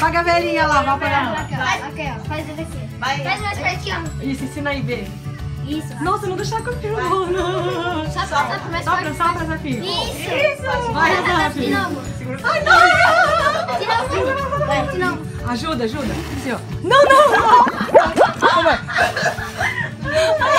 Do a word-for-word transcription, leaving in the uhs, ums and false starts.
Apaga a velhinha lá, vai apagar. Aqui, ó. Aqui, ó. Faz ele aqui. Vai. Faz mais pertinho. Isso, ensina aí, B. Isso. Nossa, não deixa comigo, não. Só pra mais Sopra, forte. sopra, Safia. Isso. Vai, Vai, Rafa. de novo. Ai, não. De novo. Vai, de novo. Ajuda, ajuda. Assim, ó. Não, não, não. Como é?